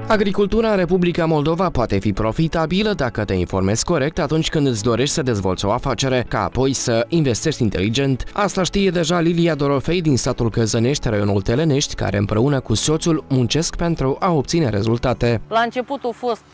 Agricultura în Republica Moldova poate fi profitabilă dacă te informezi corect atunci când îți dorești să dezvolți o afacere, ca apoi să investești inteligent. Asta știe deja Lilia Dorofei din satul Căzănești, raionul Telenești, care împreună cu soțul muncesc pentru a obține rezultate. La început a fost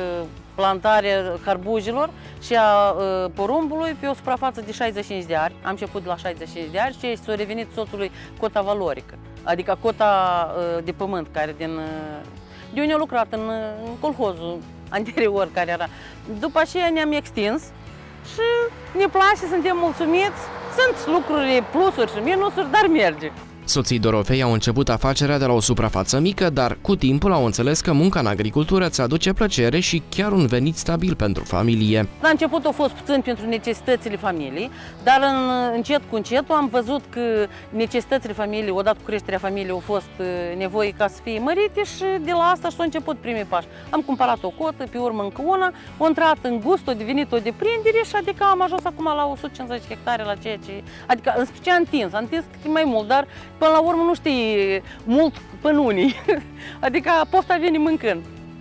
plantarea carbujilor și a porumbului pe o suprafață de 65 de ari. Am început de la 65 de ari și s-a revenit soțului cota valorică, adică cota de pământ care de unde a lucrat în colhozul anterior care era. După aceea ne-am extins și ne place, suntem mulțumiți. Sunt lucruri, plusuri și minusuri, dar merge. Soții Dorofei au început afacerea de la o suprafață mică, dar cu timpul au înțeles că munca în agricultură îți aduce plăcere și chiar un venit stabil pentru familie. La început a fost puțin pentru necesitățile familiei, dar încet cu încetul am văzut că necesitățile familiei, odată cu creșterea familiei, au fost nevoie ca să fie mărite și de la asta și-au început primii pași. Am cumpărat o cotă, pe urmă încă una, a intrat în gust, a devenit o deprindere și adică am ajuns acum la 150 hectare, la ceea ce... Adică în special am întins mai mult, dar până la urmă nu știi mult până unii, adică pofta vine mâncând.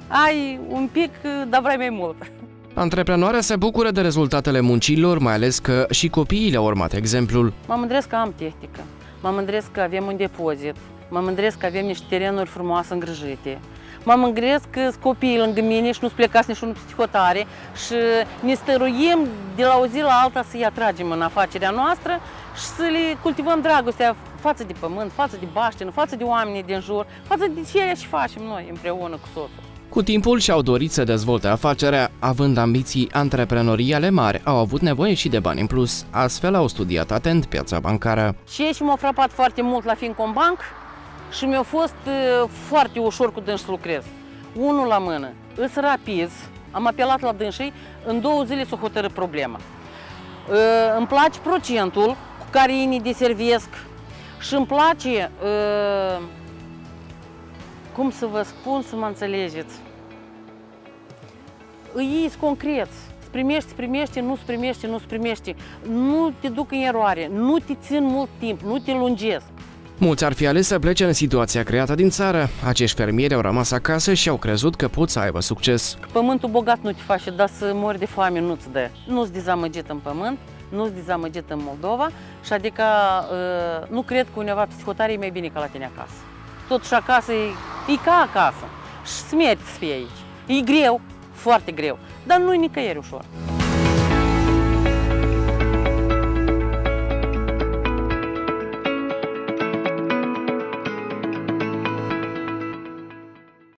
Ai un pic, dar vrei mai mult. Antreprenoarea se bucură de rezultatele muncilor, mai ales că și copiii le-au urmat exemplul. Mă mândresc că am tehnică, mă mândresc că avem un depozit, mă mândresc că avem niște terenuri frumoase îngrijite. Mă mândresc că sunt copiii lângă mine și nu-s plecați nici unul peste hotare și ne stăruim de la o zi la alta să-i atragem în afacerea noastră și să le cultivăm dragostea față de pământ, față de baștină, față de oamenii din jur, față de ceea ce facem noi împreună cu soțul. Cu timpul și-au dorit să dezvolte afacerea, având ambiții antreprenoriale mari, au avut nevoie și de bani în plus, astfel au studiat atent piața bancară. Ceea ce m-a frapat foarte mult la Fincombank și mi-a fost foarte ușor cu dânsi să lucrez. Unul la mână, îs rapizi, am apelat la dânsii, în 2 zile s-o hotărât problema. Îmi place procentul cu care ei ne deservesc și îmi place, cum să vă spun să mă înțelegeți, ei sunt concreți. Îți primești, nu-ți primești, nu-ți primești. Nu te duc în eroare, nu te țin mult timp, nu te lungesc. Mulți ar fi ales să plece în situația creată din țară. Acești fermieri au rămas acasă și au crezut că pot să aibă succes. Pământul bogat nu te face, dar să mori de foame nu-ți dă. Nu-ți dezamăgit în pământ, nu-ți dezamăgit în Moldova și adică nu cred că undeva psihotare e mai bine ca la tine acasă. Totuși acasă e ca acasă și îți merită să fii aici. E greu, foarte greu, dar nu e nicăieri ușor.